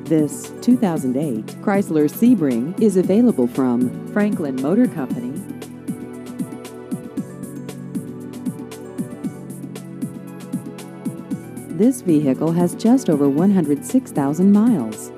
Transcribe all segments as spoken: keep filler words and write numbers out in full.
This two thousand eight Chrysler Sebring is available from Franklin Motor Company. This vehicle has just over one hundred six thousand miles.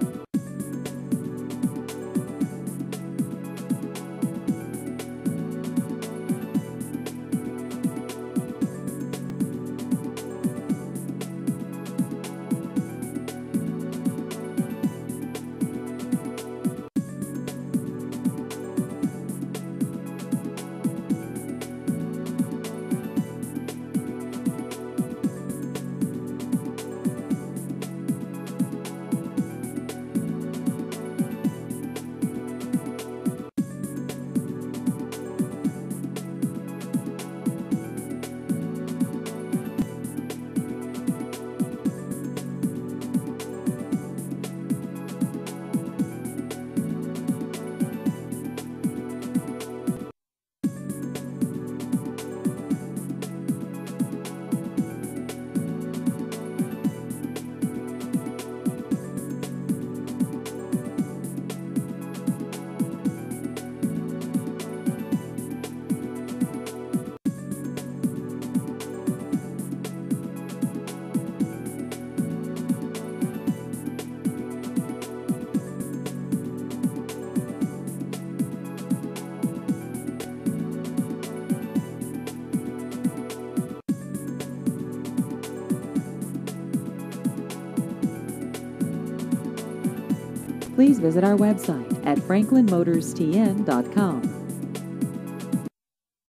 Please visit our website at franklin motors t n dot com.